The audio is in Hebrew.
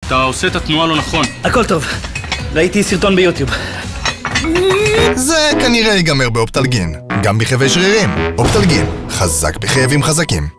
אתה עושה את התנועה לא נכון. הכל טוב. ראיתי סרטון ביוטיוב. זה כנראה ייגמר באופטלגין. גם בכאבי שרירים. אופטלגין. חזק בכאבים חזקים.